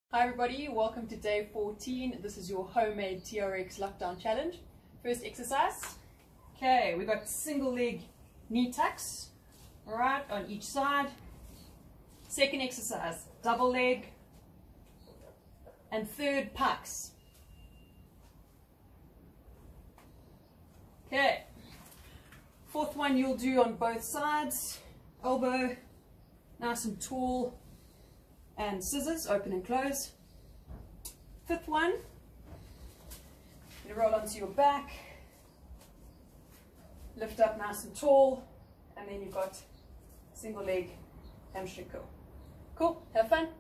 Hi everybody, welcome to day 14. This is your homemade TRX lockdown challenge. First exercise. Okay, we got single leg knee tucks, alright, on each side. Second exercise, double leg. And third, pikes. Okay, fourth one you'll do on both sides. Elbow, nice and tall. And scissors, open and close. Fifth one, you roll onto your back, lift up nice and tall, and then you've got single leg hamstring curl. Cool, have fun.